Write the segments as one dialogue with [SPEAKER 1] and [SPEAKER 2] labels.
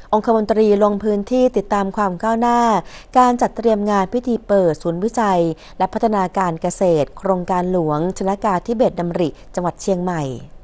[SPEAKER 1] องคมนตรีลงพื้นที่ติดตามความก้าวหน้าการจัดเตรียมงานพิธีเปิดศูนย์วิจัยและพัฒนาการเกษตรโครงการหลวงชนกาธิเบศรดำริจังหวัดเชียงใหม่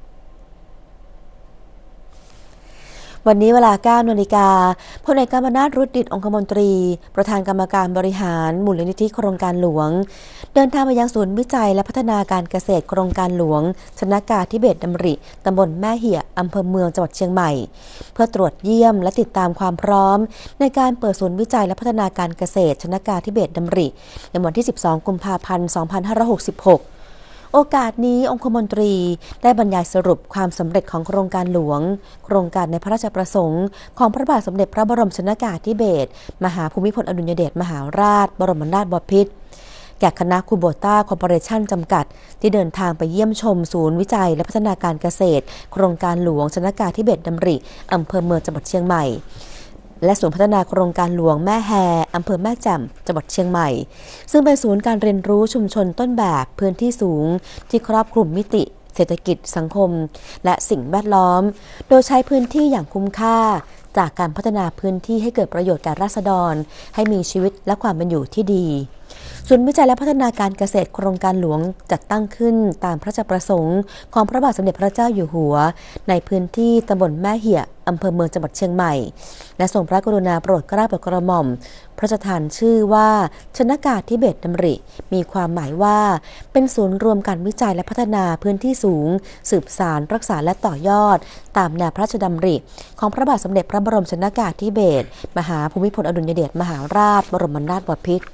[SPEAKER 1] วันนี้เวลา 9 นาฬิกาพลเอกกมลนาถ รุจดิต องคมนตรีประธานกรรมการบริหารมูลนิธิโครงการหลวงเดินทางไปยังศูนย์วิจัยและพัฒนาการเกษตรโครงการหลวงชนกาธิเบศรดำริตำบลแม่เหี่ยอำเภอเมืองจังหวัดเชียงใหม่เพื่อตรวจเยี่ยมและติดตามความพร้อมในการเปิดศูนย์วิจัยและพัฒนาการเกษตรชนกาธิเบศรดำริในวันที่ 12 กุมภาพันธ์ 2566โอกาสนี้องคมนตรีได้บรรยายสรุปความสำเร็จของโครงการหลวงโครงการในพระราชประสงค์ของพระบาทสมเด็จพระบรมชนกาธิเบศรมหาภูมิพลอดุลยเดชมหาราชบรมนาถบพิตรแก่คณะคูโบต้าคอร์ปอเรชั่นจำกัดที่เดินทางไปเยี่ยมชมศูนย์วิจัยและพัฒนาการเกษตรโครงการหลวงชนกาธิเบศรดำริอำเภอเมืองจังหวัดเชียงใหม่และศูนย์พัฒนาโครงการหลวงแม่แฮอำเภอแม่แจ่มจังหวัดเชียงใหม่ซึ่งเป็นศูนย์การเรียนรู้ชุมชนต้นแบบพื้นที่สูงที่ครอบคลุมมิติเศรษฐกิจสังคมและสิ่งแวดล้อมโดยใช้พื้นที่อย่างคุ้มค่าจากการพัฒนาพื้นที่ให้เกิดประโยชน์แก่ราษฎรให้มีชีวิตและความเป็นอยู่ที่ดีศูนย์วิจัยและพัฒนาการเกษตรโครงการหลวงจัดตั้งขึ้นตามพระราชประสงค์ของพระบาทสมเด็จพระเจ้าอยู่หัวในพื้นที่ตำบลแม่เหี่ยอำเภอเมืองจังหวัดเชียงใหม่และทรงพระกรุณาโปรดเกล้าโปรดกระหม่อมพระราชทานชื่อว่าชนกาธิเบศรดำริมีความหมายว่าเป็นศูนย์รวมการวิจัยและพัฒนาพื้นที่สูงสืบสานรักษาและต่อยอดตามแนวพระราชดำริของพระบาทสมเด็จพระบรมชนกาธิเบศรมหาภูมิพลอดุลยเดชมหาราชบรมนาถบพิตร